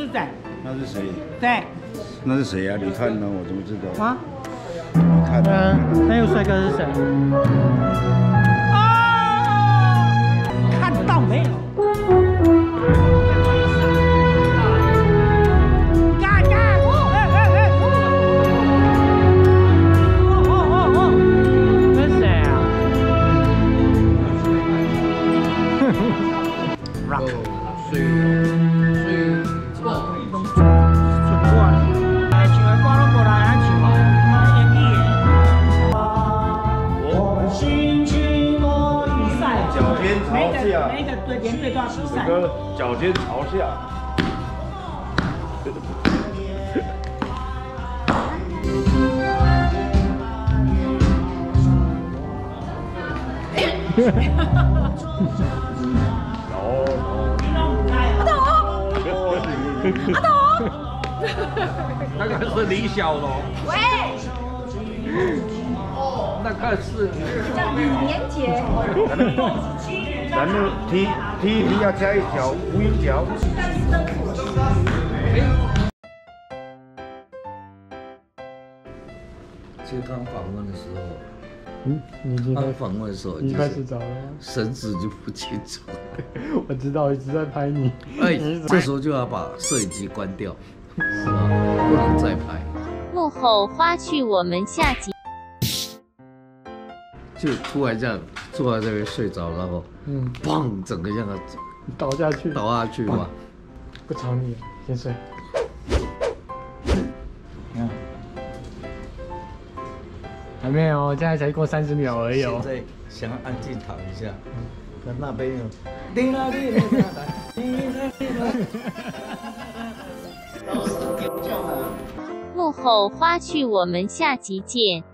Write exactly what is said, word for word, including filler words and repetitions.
在。 那是谁？ 在。 那是谁呀？你看呢？我怎么知道？ 啊？ 你看。 嗯，那有帅哥是谁？啊！看到没有？ 每个队连队都要比赛。 这个脚尖朝下。 阿斗， 那个是李小龙。 喂。 那个是。 叫李连杰。 咱们踢踢踢要加一脚无影脚。 其实刚访问的时候， 嗯，你已经刚访问的时候， 你开始找了吗？ 神子就不清楚。 我知道，一直在拍你。 哎，这时候就要把摄影机关掉，是吧？不能再拍。 幕后花絮，我们下集。 就突然这样坐在这边睡着，然后嗯，砰，整个这样倒下去， 倒下去嘛。 不吵你了，先睡。嗯，还没有，现在才过三十秒而已哦。 现在想要安静躺一下，那那边有叮啦叮啦叮啦叮啦。 幕后花絮，我们下集见。